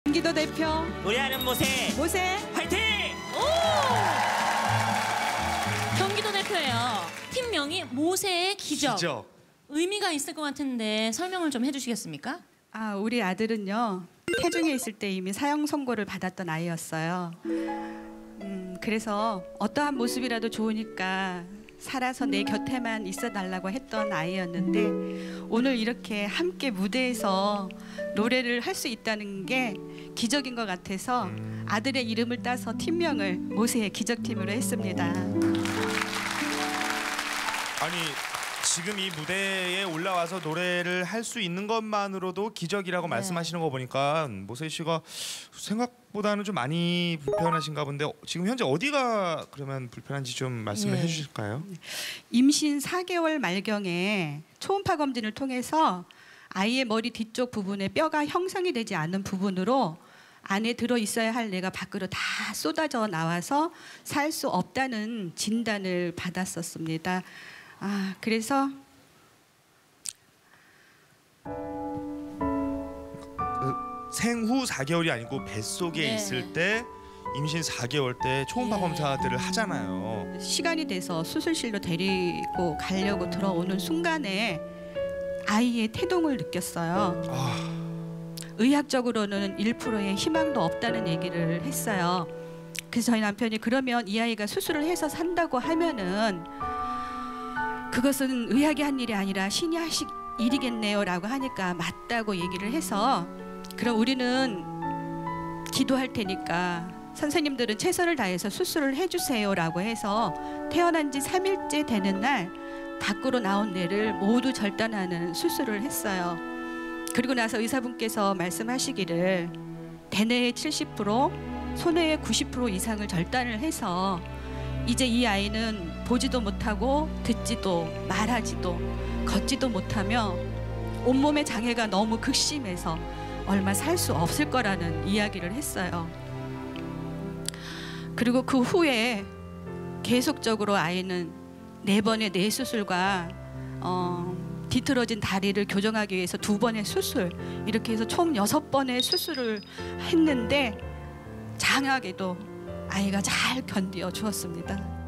경기도 대표 노래하는 모세 화이팅! 오! 경기도 대표예요. 팀명이 모세의 기적. 의미가 있을 것 같은데 설명을 좀 해주시겠습니까? 우리 아들은요, 태중에 있을 때 이미 사형 선고를 받았던 아이였어요. 그래서 어떠한 모습이라도 좋으니까 살아서 내 곁에만 있어달라고 했던 아이였는데, 오늘 이렇게 함께 무대에서 노래를 할 수 있다는 게 기적인 것 같아서 아들의 이름을 따서 팀명을 모세의 기적팀으로 했습니다. 아니, 지금 이 무대에 올라와서 노래를 할 수 있는 것만으로도 기적이라고 말씀하시는 거 보니까 모세 씨가 생각보다는 좀 많이 불편하신가 본데, 지금 현재 어디가 그러면 불편한지 좀 말씀을 해주실까요? 임신 4개월 말경에 초음파 검진을 통해서 아이의 머리 뒤쪽 부분에 뼈가 형성이 되지 않는 부분으로 안에 들어 있어야 할 뇌가 밖으로 다 쏟아져 나와서 살 수 없다는 진단을 받았었습니다. 그래서 생후 4개월이 아니고 뱃속에 있을 때 임신 4개월 때 초음파 검사들을 하잖아요. 시간이 돼서 수술실로 데리고 가려고 들어오는 순간에 아이의 태동을 느꼈어요. 의학적으로는 1%의 희망도 없다는 얘기를 했어요. 그래서 저희 남편이 그러면 이 아이가 수술을 해서 산다고 하면은 그것은 의학이 한 일이 아니라 신이 하실 일이겠네요 라고 하니까 맞다고 얘기를 해서, 그럼 우리는 기도할 테니까 선생님들은 최선을 다해서 수술을 해주세요 라고 해서 태어난 지 3일째 되는 날 밖으로 나온 뇌를 모두 절단하는 수술을 했어요. 그리고 나서 의사분께서 말씀하시기를 대뇌의 70%, 소뇌의 90% 이상을 절단을 해서 이제 이 아이는 보지도 못하고 듣지도 말하지도 걷지도 못하며 온몸의 장애가 너무 극심해서 얼마 살 수 없을 거라는 이야기를 했어요. 그리고 그 후에 계속적으로 아이는 4번의 뇌 수술과 뒤틀어진 다리를 교정하기 위해서 2번의 수술, 이렇게 해서 총 6번의 수술을 했는데 장하게도 아이가 잘 견뎌 주었습니다.